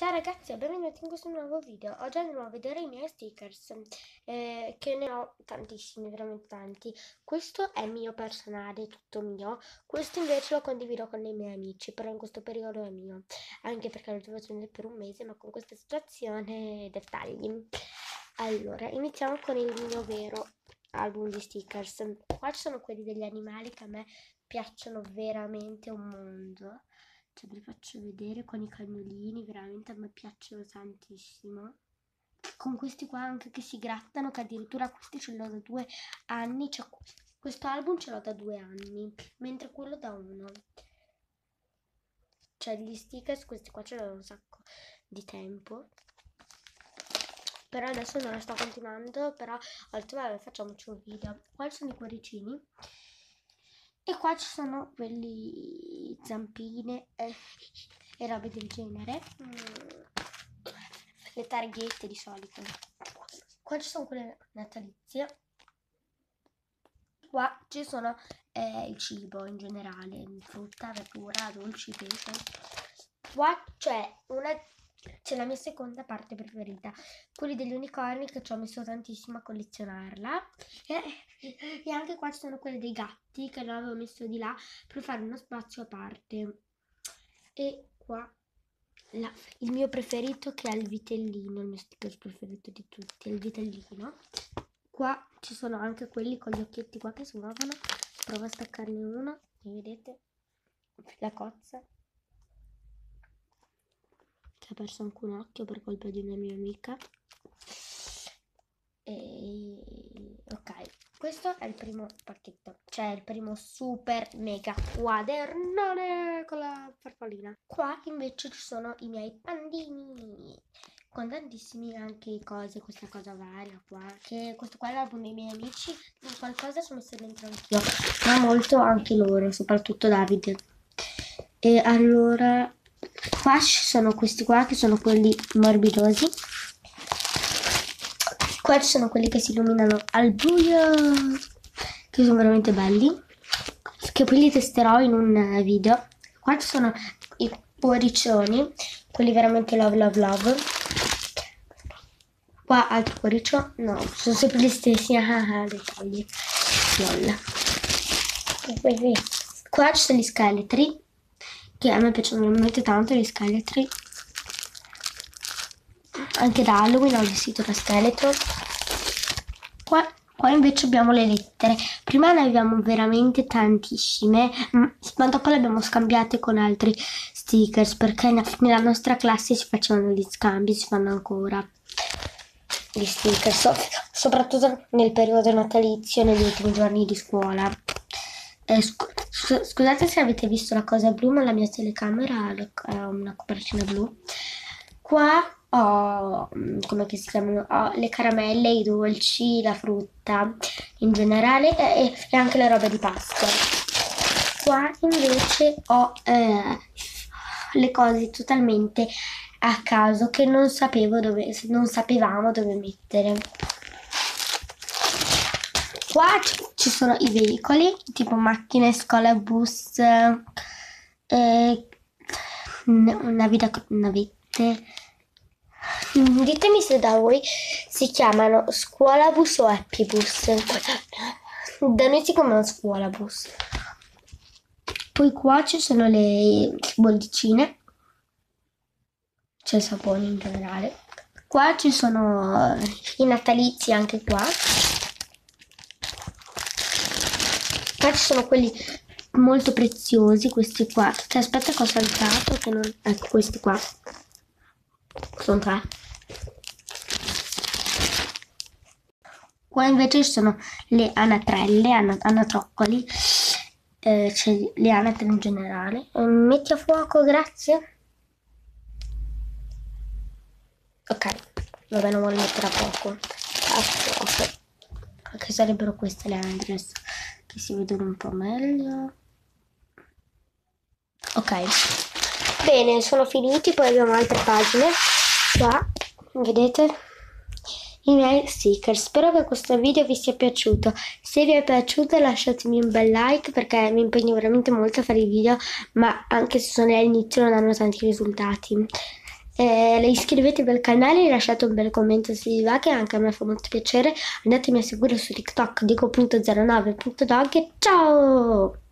Ciao ragazzi, benvenuti in questo nuovo video. Oggi andremo a vedere i miei stickers, che ne ho tantissimi, veramente tanti. Questo è mio personale, tutto mio. Questo invece lo condivido con i miei amici, però in questo periodo è mio. Anche perché lo devo tenere per un mese, ma con questa situazione dettagli. Allora, iniziamo con il mio vero album di stickers. Qua ci sono quelli degli animali che a me piacciono veramente un mondo. Cioè, vi faccio vedere con i cagnolini, veramente a me piacciono tantissimo. Con questi qua anche che si grattano, che addirittura questi ce l'ho da 2 anni, cioè questo album ce l'ho da 2 anni, mentre quello da 1. Cioè gli stickers, questi qua ce l'ho da un sacco di tempo. Però adesso non la sto continuando, però ho detto vabbè, facciamoci un video. Qua ci sono i cuoricini. E qua ci sono quelli zampine e robe del genere. Le targhette di solito. Qua ci sono quelle natalizie. Qua ci sono il cibo in generale, frutta, verdura, dolci, pesce. Qua c'è la mia seconda parte preferita, quelli degli unicorni, che ci ho messo tantissimo a collezionarla. E anche qua ci sono quelli dei gatti, che l'avevo messo di là per fare uno spazio a parte. E qua il mio preferito, che è il vitellino, il mio sticker preferito di tutti, è il vitellino. Qua ci sono anche quelli con gli occhietti qua che si muovono. Provo a staccarne uno, e vedete la cozza che ha perso anche un occhio per colpa di una mia amica. Ok, questo è il primo pacchetto, cioè il primo super mega quadernone con la farfallina. Qua invece ci sono i miei pandini con tantissimi anche cose, questa cosa varia qua, che questo qua è l'album dei miei amici, qualcosa ci ho messo dentro anch'io, ma molto anche loro, soprattutto Davide. E allora qua ci sono questi qua che sono quelli morbidosi. Qua ci sono quelli che si illuminano al buio, che sono veramente belli, che poi li testerò in un video. Qua ci sono i cuoricioni, quelli veramente love love love. Qua altro cuoriccio, no, sono sempre gli stessi, dettagli, lol. Qua ci sono gli scheletri, che a me piacciono veramente tanto gli scheletri. Anche da Halloween ho il vestito da scheletro. Qua invece abbiamo le lettere. Prima ne avevamo veramente tantissime, ma dopo le abbiamo scambiate con altri stickers, perché nella nostra classe si facevano gli scambi, si fanno ancora gli stickers, soprattutto nel periodo natalizio, negli ultimi giorni di scuola. Scusate se avete visto la cosa blu, ma la mia telecamera ha una copertina blu. Qua ho, come che si chiamano? Ho le caramelle, i dolci, la frutta in generale e anche le robe di Pasqua. Qua invece ho le cose totalmente a caso che non sapevamo dove mettere. Qua ci sono i veicoli, tipo macchine, scuola, bus, navette. Ditemi se da voi si chiamano scuola bus o happy bus. Da noi si chiamano scuola bus. Poi qua ci sono le bollicine, c'è il sapone in generale. Qua ci sono i natalizi anche qua. Qua ci sono quelli molto preziosi, questi qua. Aspetta che ho saltato, che non... Ecco, questi qua. Sono 3. Qua invece ci sono le anatrelle, anatroccoli, c'è le anatre in generale. Metti a fuoco, grazie. Ok, vabbè, non vuole mettere a fuoco. A fuoco. Che sarebbero queste le anatre, che si vedono un po' meglio. Ok, bene, sono finiti. Poi abbiamo altre pagine. Qua, vedete i miei sticker. Spero che questo video vi sia piaciuto. Se vi è piaciuto lasciatemi un bel like, perché mi impegno veramente molto a fare i video, ma anche se sono all'inizio non hanno tanti risultati. Iscrivetevi al canale, lasciate un bel commento se vi va, che anche a me fa molto piacere. Andatemi a seguire su TikTok, dico.09.dog. Ciao!